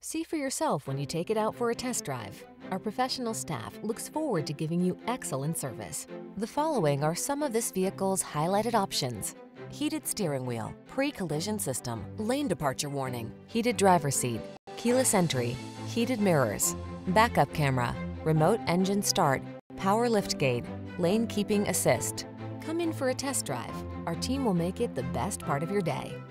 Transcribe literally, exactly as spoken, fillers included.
See for yourself when you take it out for a test drive. Our professional staff looks forward to giving you excellent service. The following are some of this vehicle's highlighted options: heated steering wheel, pre-collision system, lane departure warning, heated driver's seat, keyless entry, heated mirrors, backup camera, remote engine start, power liftgate, lane keeping assist. Come in for a test drive. Our team will make it the best part of your day.